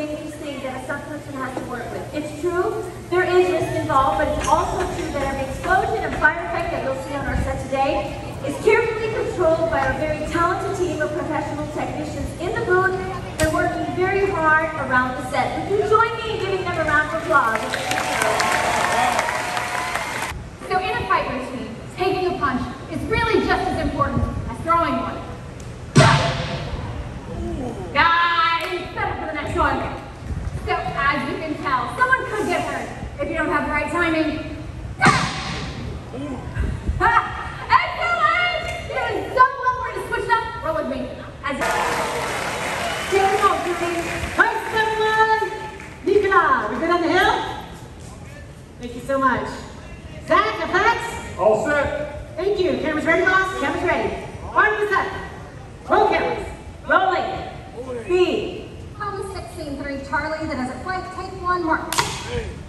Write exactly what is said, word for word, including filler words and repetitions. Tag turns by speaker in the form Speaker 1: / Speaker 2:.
Speaker 1: dangerous thing that a stunt person has to work with. It's true, there is risk involved, but it's also true that every explosion and fire effect that you'll see on our set today is carefully controlled by our very talented team of professional technicians in the booth and working very hard around the set. Would you join me in giving them a round of applause?
Speaker 2: So in a fight routine, taking a punch is really just as important as throwing one. Guys, set up for the next one. So as you can tell, someone could get hurt if you don't have the right timing. Excellent! It was so well we're going to switch it up. Roll with me. As
Speaker 3: Nice, everyone! Nicola, we good on the hill? Thank you so much. Zach, effects?
Speaker 4: All set.
Speaker 3: Thank you. Cameras ready, boss? Cameras ready. On the set. Roll cameras. Rolling. Speed.
Speaker 2: Helm six, scene three, Charlie, that has a flank, take one, mark.